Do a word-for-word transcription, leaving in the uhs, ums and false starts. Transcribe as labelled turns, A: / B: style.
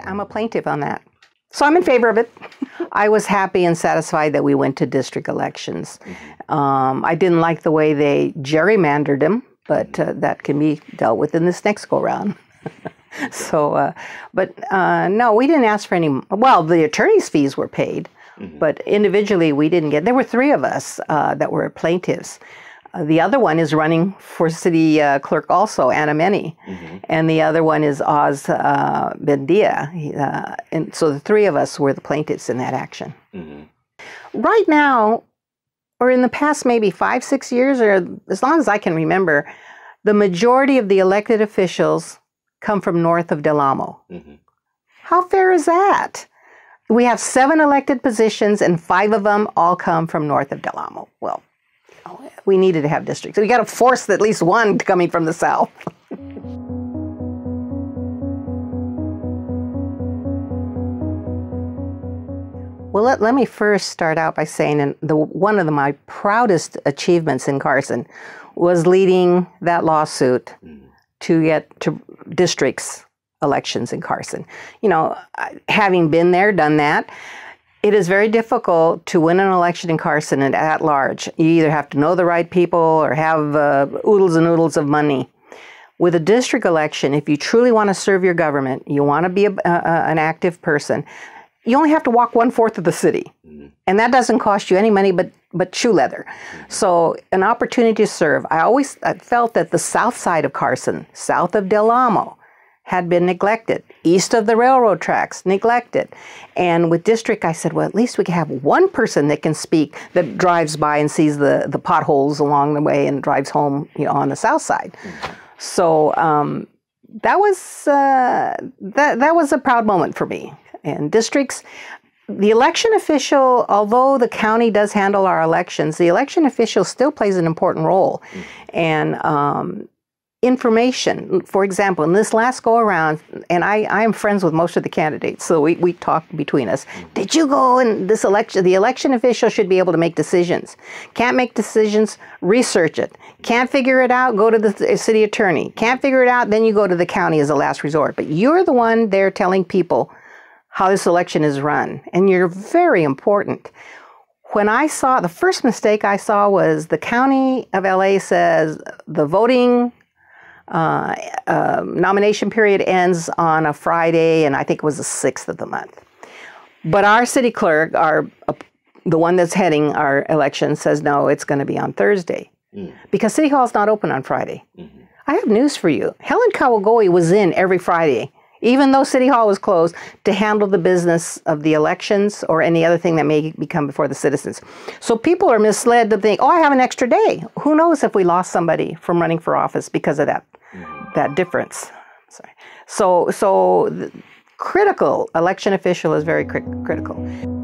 A: I'm a plaintiff on that. So I'm in favor of it. I was happy and satisfied that we went to district elections. Mm-hmm. um, I didn't like the way they gerrymandered them, but uh, that can be dealt with in this next go-round. so, uh, but uh, no, we didn't ask for any, well, the attorney's fees were paid, mm-hmm. but individually we didn't get, there were three of us uh, that were plaintiffs. Uh, the other one is running for city uh, clerk also, Anna Meni. Mm-hmm. And the other one is Oz uh, Bendia. Uh, and so the three of us were the plaintiffs in that action. Mm-hmm. Right now, or in the past maybe five, six years, or as long as I can remember, the majority of the elected officials come from north of Del Amo. Mm-hmm. How fair is that? We have seven elected positions and five of them all come from north of Del Amo. Well, we needed to have districts. We got to force at least one coming from the south. Well, let, let me first start out by saying and the one of the, my proudest achievements in Carson was leading that lawsuit to get to districts elections in Carson. You know, having been there, done that, it is very difficult to win an election in Carson and at large. You either have to know the right people or have uh, oodles and oodles of money. With a district election, if you truly want to serve your government, you want to be a, a, an active person, you only have to walk one-fourth of the city. Mm-hmm. And that doesn't cost you any money but, but shoe leather. Mm-hmm. So an opportunity to serve. I always I felt that the south side of Carson, south of Del Amo, had been neglected. East of the railroad tracks, neglected. And with district, I said, well, at least we can have one person that can speak, that drives by and sees the, the potholes along the way and drives home, you know, on the south side. Mm-hmm. So um, that was uh, that that was a proud moment for me. And districts, the election official, although the county does handle our elections, the election official still plays an important role. Mm-hmm. And um, information, for example, in this last go around, and I, I am friends with most of the candidates, so we, we talk between us. Mm-hmm. Did you go in this election? The election official should be able to make decisions. Can't make decisions, research it. Can't figure it out, go to the city attorney. Can't figure it out, then you go to the county as a last resort. But you're the one there telling people how this election is run, and you're very important. When I saw, the first mistake I saw was the county of L A says the voting uh, uh, nomination period ends on a Friday, and I think it was the sixth of the month. But our city clerk, our uh, the one that's heading our election, says no, it's going to be on Thursday. Mm. Because City Hall is not open on Friday. Mm-hmm. I have news for you. Helen Kawagoe was in every Friday, even though City Hall was closed, to handle the business of the elections or any other thing that may become before the citizens. So people are misled to think, oh, I have an extra day. Who knows if we lost somebody from running for office because of that, mm-hmm. that difference. Sorry. So, so the critical, election official is very cri- critical.